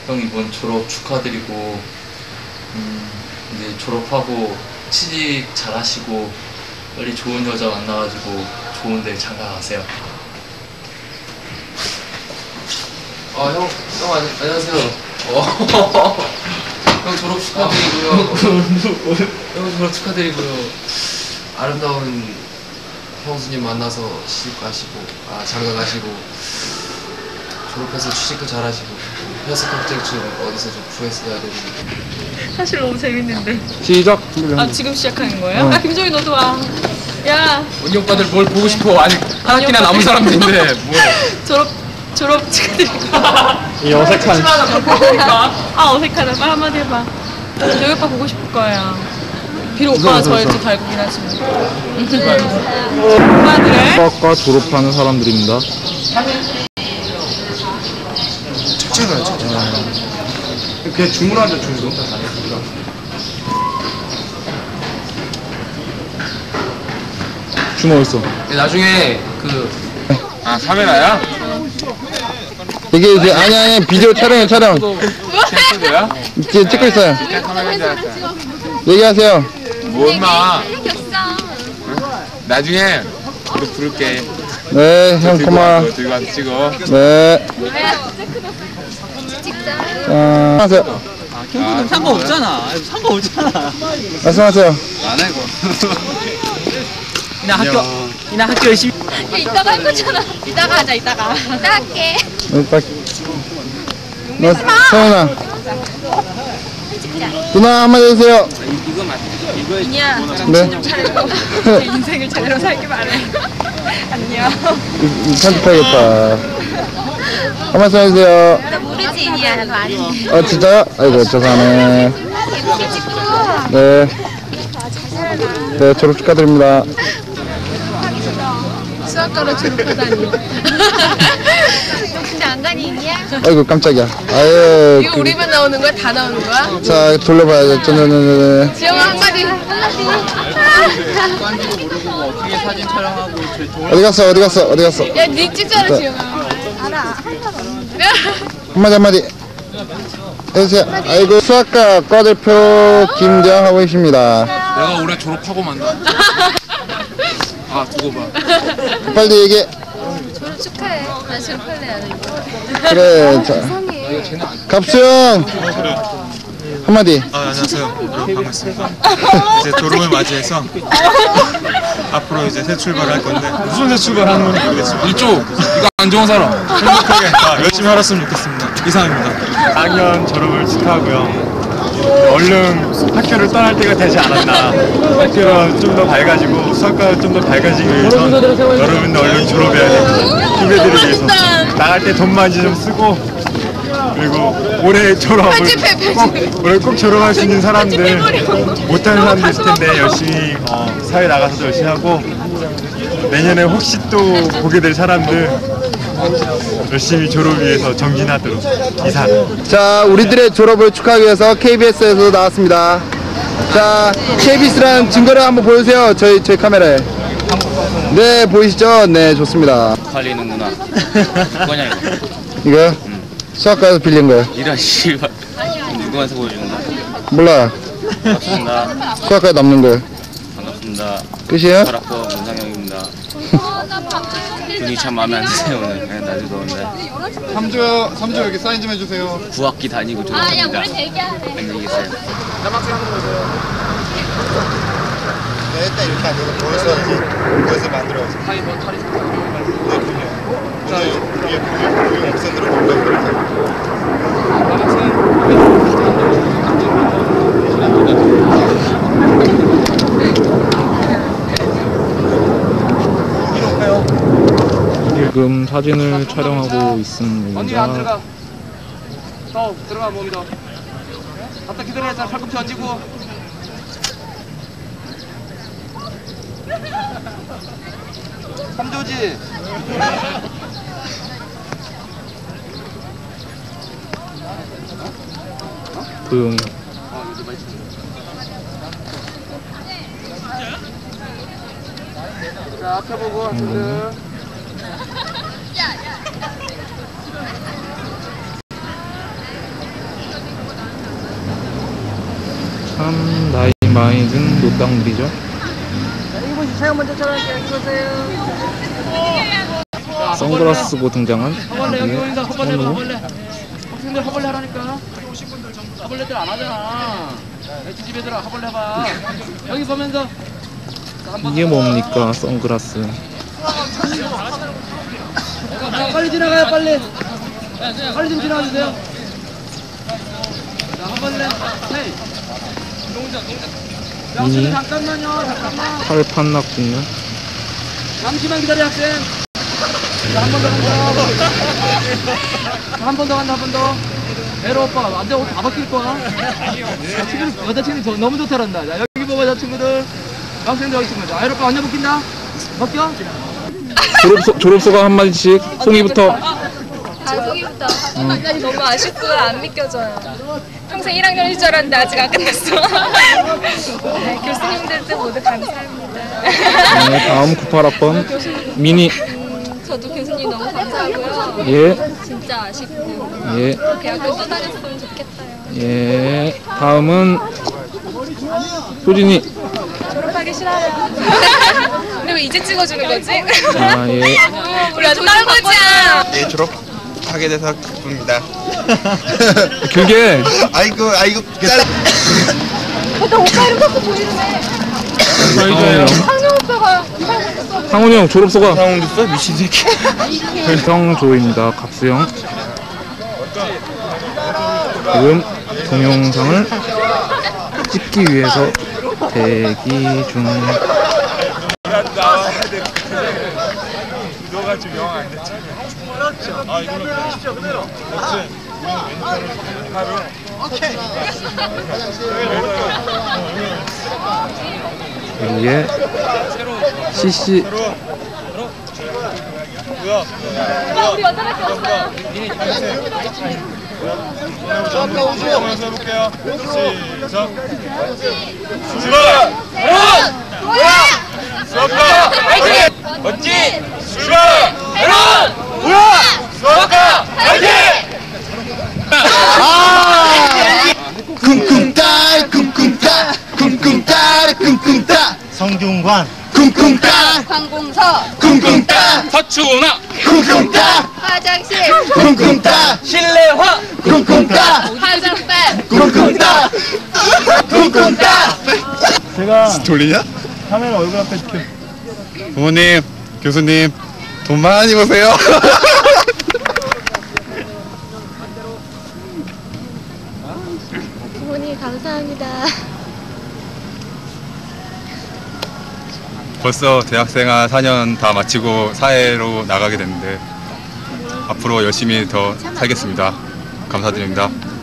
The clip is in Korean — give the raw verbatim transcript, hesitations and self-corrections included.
형 이번 졸업 축하드리고 음, 이제 졸업하고 취직 잘하시고 빨리 좋은 여자 만나가지고 좋은 데 장가 가세요. 아, 형, 형 아니, 안녕하세요. 어. 형 졸업 축하드리고요. 형 졸업 축하드리고요. 아름다운 형수님 만나서 시집 가시고, 아, 장가 가시고, 졸업해서 취직도 잘하시고, 회사 걱정증 어디서 좀 구했어야 되는데. 사실 너무 재밌는데. 시작. 아 지금 시작하는 거예요? 어. 아 김정희 너도 와. 야. 언니 오빠들 뭘 보고 싶어? 아직 한 학기나 남은 사람들인데 뭐. 졸업 졸업 축하드리고. 이 어색한. 아 어색하다. 빨리 한마디 해봐. 저희 오빠 보고 싶을 거예요. 비록 오빠가 저희 좀 달구긴 하지만. 오빠들의 수학과 졸업하는 사람들입니다. 착착해요, 착착. 그냥 주문하자 주문. 주문 어딨어? 나중에 그 아, 카메라야? 이게 이제 아니 아니 비디오 촬영해 촬영. 뭐야? 이제 찍고 있어요. 얘기하세요. 뭐 임마? 나중에 너 부를게. 네, 형 들고 고마워. 와서 들고 와서 찍어. 네. 자, 하세요. 아, 상관없잖아. 상관없잖아. 말씀하세요. 안 해, 이거. 이나 학교, 이나 학교 열심히. 야, 이따가 할 거잖아. 이따가 하자, 이따가. 이따 할게. 네, 딱. 너, 서윤아. 누나 한마디 해주세요. 이니야, 네. 좀 차리고. 내 인생을 제대로 살기 바래. 안녕. 이- 이 편집해야겠다. 한 말씀 해주세요. 나 모르지, 이니야. 나도 아닌데. 아, 진짜요? 아이고, 죄송하네. 예쁘게 찍고. 네. 네, 졸업 축하드립니다. 수학과로 졸업하다니. 너 진짜 안 가니, 이니야? 아이고, 깜짝이야. 아유. 이거 그- 우리만 나오는 거야? 다 나오는 거야? 자, 돌려봐야죠. 쩌네네네. 지영아, 한마디. 어떻게 사진 촬영하고 어디 갔어? 어디 갔어? 어디 갔어? 야, 니 찍잖아, 지영아. 알아. 한마디 한마디 해주세요. 아이고, 수학과 과대표 김대영 계십니다. 내가 올해 졸업하고 만다. 아, 두고 봐. 빨리 얘기해. 졸업 축하해. 나 졸업할래, 안 해. 그래. 자, 갑수영 한마디. 아, 안녕하세요. 여러분 반갑습니다. 이제 졸업을 맞이해서 앞으로 이제 새 출발을 할 건데 무슨 새 출발하는 건지 모르겠지만 이쪽, 이거 안 좋은 사람. 행복하게 아, 열심히 살았으면 좋겠습니다. 이상입니다. 학년 졸업을 축하하고요. 얼른 학교를 떠날 때가 되지 않았나. 학교가 좀 더 밝아지고 수학과가 좀 더 밝아지기 위해서 여러분들 얼른 졸업해야 됩니다. 후배들을 위해서 나갈 때 돈 많이 좀 쓰고, 그리고 올해 졸업을 꼭, 올해 꼭 졸업할 수 있는 사람들, 못하는 사람들 있을 텐데 열심히 어, 사회 나가서도 열심히 하고, 내년에 혹시 또 보게 될 사람들 열심히 졸업 위해서 정진하도록. 이상. 자, 우리들의 졸업을 축하하기 위해서 케이비에스에서 나왔습니다. 자, 케이비에스라는 증거를 한번 보여주세요. 저희 저희 카메라에. 네, 보이시죠? 네, 좋습니다. 팔리는구나. 뭐냐, 이거? 이거요? 수학과에서 빌린 거예요. 이런 씨발. 누구한테 보여주는 거야? 몰라. 반갑습니다. 수학과에 남는 거예요. 반갑습니다. 끝이에요? 철학과 문상영입니다. 눈이 참 마음에 안 드세요, 오늘. 그냥 날도 더운데. 삼조 삼조 여기 사인 좀 해주세요. 구학기 다니고 졸업합니다. 안녕히 계세요. 네, 딱 이렇게 앉아서 보여서 그것을 만들어야지. 타이 뭐 탈이 자, 이게 보유 옵션으로 뭔가 지금 사진을 촬영하고 있습니다. 언니 안 들어가. 더 들어가 몸이 더. 갖다 기다려야지. 팔꿈치 얹고. 삼조지. 조용히. 자, 앞에 보고 하시들. 참 나이 많이 든 노땅들이죠. 이분이 제가 먼저 전화할게요. 여기 서세요. 선글라스 쓰고 등장한 허벌레 여기 우리의 오니까 허벌레 선우. 허벌레. 학생들 허벌레 하라니까. 허벌레들 안 하잖아. 애치집 애들아 허벌레 해봐. 여기 보면서. 이게 뭡니까 선글라스. 자, 빨리 지나가요 빨리. 빨리 좀 지나가주세요. 자 허벌레. 헤이. 미니 잠깐만요. 잠깐만. 팔판 낙군요. 잠시만 기다려 학생. 자, 한 번 더 간다. 한 번 더 간다, 한 번 더. 에로 오빠, 완전 옷 다 벗길 거야. 자, 친구들, 여자친구들 저- 너무 좋다란다. 자, 여기 보고 여자친구들. 학생들 여기 친구들. 자, 에로 오빠 완전 벗긴다. 벗겨? 졸업소, 졸업소감 한마디씩 송이부터. 아, 소기부터. 너무 아쉽고 안 믿겨져요. 평생 일 학년일 줄 알았는데 아직 안 끝났어. 네, 교수님들도 모두 감사합니다. 네, 다음 구십팔 학번 미니. 음, 저도 교수님 너무 감사하고요. 예. 진짜 아쉽고 예. 대학교 또 다녔으면 좋겠어요. 예. 다음은 효진이. 졸업하기 싫어요. 근데 왜 이제 찍어주는 거지? 아 예. 우리 아주 떨고자. 예, 졸업하게 돼서 기쁩니다. 길게. 아이고, 아이고, 짧. 나 오빠 이름 자꾸 보이네. 상훈이 상영 오빠가 형. 상훈이 형 졸업소감. 상훈 됐어? 미친 새끼. 형조입니다. 갑수형. 지금 동영상을 찍기 위해서 대기 중. 너가 지금 영어 안 됐잖아. 아 이거는 그냥 그렇지. 하루. 여기에 씨씨. 우리 여자밖에 없어요. 한번 해볼게요. 시작. 수박! 수박가! 멋진! 수박! 해론! 뭐야? 수박가! 화이팅! 쿵쿵따, 쿵쿵따, 쿵쿵따, 쿵쿵따. 성균관 쿵쿵따, 관공서! 쿵쿵따, 서추나. 쿵쿵따, 화장실! 쿵쿵따, 실내화! 쿵쿵따, 화장실! 쿵쿵따, 쿵쿵따. 제가 돌리냐? 카메라 얼굴 앞에 이렇게 부모님, 교수님, 돈 많이 버세요. 부모님 감사합니다. 벌써 대학생활 사 년 다 마치고 사회로 나가게 됐는데 앞으로 열심히 더 살겠습니다. 감사드립니다.